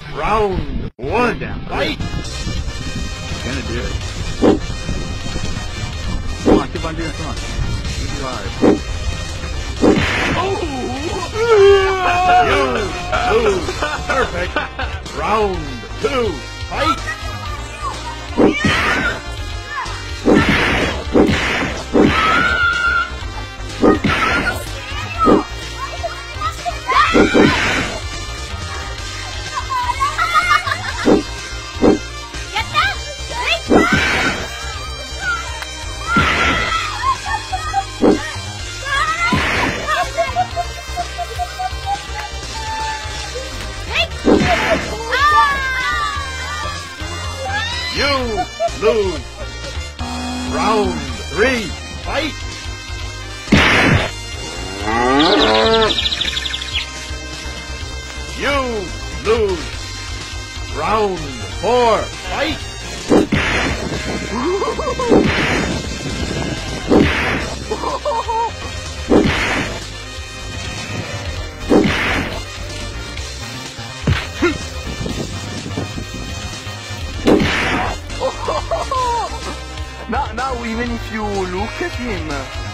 Round one. Down. Fight. Gonna do it. Come on, keep on doing it. Come on. Keep it hard. You lose. Perfect. Round two. Fight. You lose. Round three. Fight. You lose. Round four. Fight. Now even if you look at him.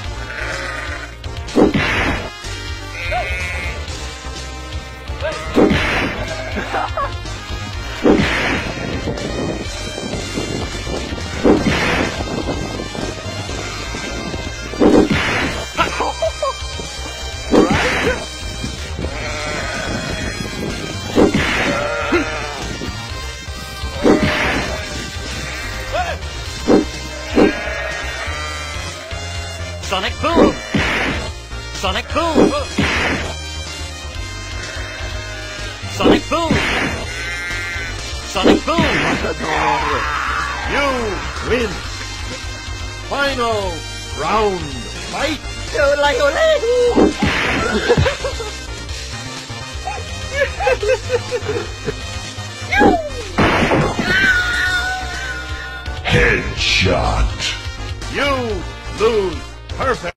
Sonic boom! Sonic boom! Sonic boom! Sonic boom! You win. Final round. Fight. Headshot. You lose. Perfect.